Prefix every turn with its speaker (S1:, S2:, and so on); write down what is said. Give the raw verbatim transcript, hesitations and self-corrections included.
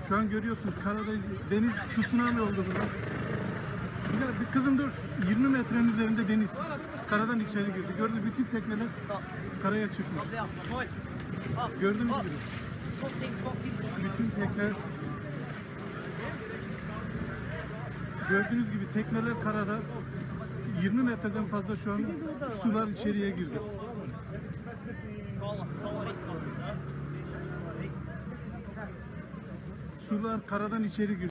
S1: Şu an görüyorsunuz karada deniz tsunami oldu burada. Bir kızım dur. yirmi metrenin üzerinde deniz. Karadan içeri girdi. Gördünüz bütün tekneler karaya çıkmış. Gördünüz gibi. Bütün tekneler Gördüğünüz gibi tekneler karada, yirmi metreden fazla şu an sular içeriye girdi. Sular karadan içeri girdi.